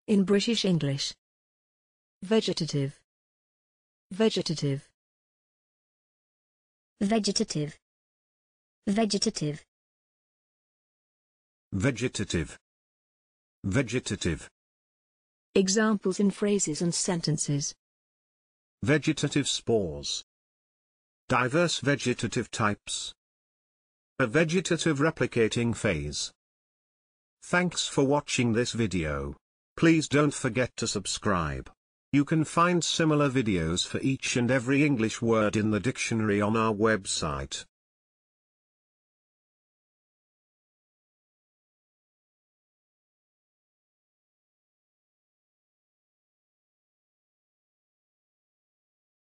In British English. Vegetative. Vegetative. Vegetative. Vegetative. Vegetative. Vegetative. Examples in phrases and sentences. Vegetative spores. Diverse vegetative types. A vegetative replicating phase. Thanks for watching this video. Please don't forget to subscribe. You can find similar videos for each and every English word in the dictionary on our website.